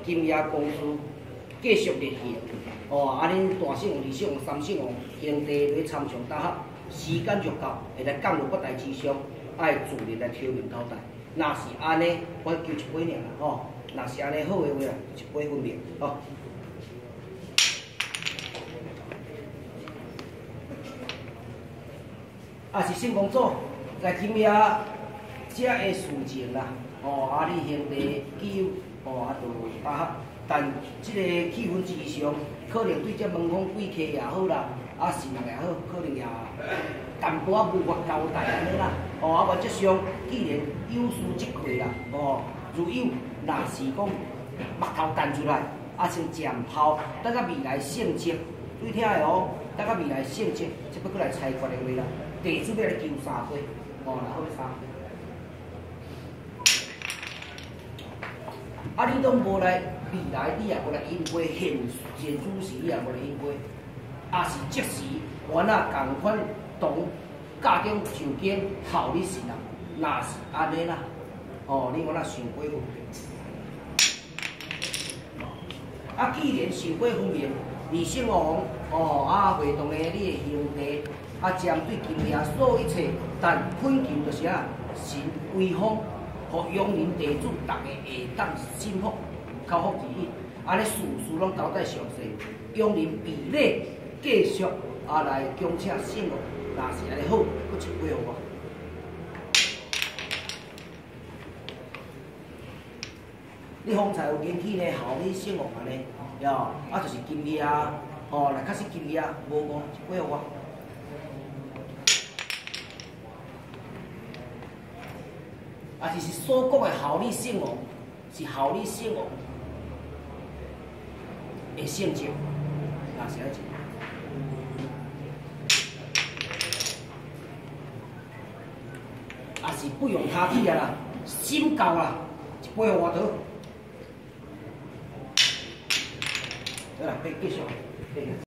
金业公司继续列去。哦，啊，恁大姓王、二姓王、三姓王兄弟来参详搭合，时间就到，会来降入各代之上，爱自力来挑明交代。若是安尼，我求一杯尔啦，吼。若是安尼好诶话啦，一杯分明，吼。啊是姓公组来金业遮个事情啦，哦，啊你兄弟己友，哦，啊就搭合，但即个气氛之上，可能对这门框贵客也好啦，啊是人也好，可能也淡薄仔无法交代安尼啦，哦，啊原则上既然有事即块啦，哦，如有若是讲目头淡出来，啊先渐抛，等到未来性质，对听的哦，等到未来性质，才要过来裁决的话啦。地主要来求三杯，哦，然后三杯。啊，你拢无来，未来你也无来应杯，现主时你也无来应杯，也是即时原啊共款同家中受惊效你是人，若是安尼啦，哦，你原啊想过分明。啊，既然想过分明，二姓王，哦，啊，会同的你的兄弟。啊，针对今夜所有一切，但恳求就是啊，神威风，互永宁地主大家会当信服，口福之意，安尼事事拢交代详细，永宁比例继续啊来恭请姓王，若是安尼好，搁一杯互我。你方才有引起呢，后你姓王安尼，哟，啊就是今夜啊，哦，来确实今夜无一杯互我。啊，就是所讲的效力姓王，是效力姓王的性质，那是安怎？啊是不用他去啊啦，心够啦，一杯互我倒。好啦，继续。